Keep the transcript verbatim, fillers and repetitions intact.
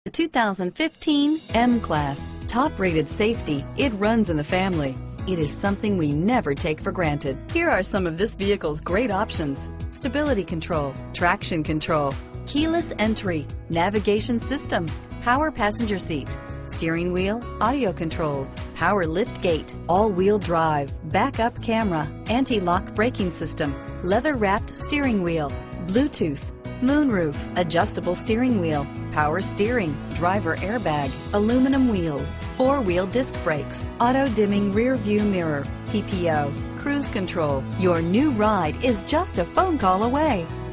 The two thousand fifteen M-Class. Top-rated safety, it runs in the family. It is something we never take for granted. Here are some of this vehicle's great options: stability control, traction control, keyless entry, navigation system, power passenger seat, steering wheel audio controls, power lift gate, all-wheel drive, backup camera, anti-lock braking system, leather-wrapped steering wheel, Bluetooth, moonroof, adjustable steering wheel, power steering, driver airbag, aluminum wheels, four-wheel disc brakes, auto-dimming rear view mirror, P P O, cruise control. Your new ride is just a phone call away.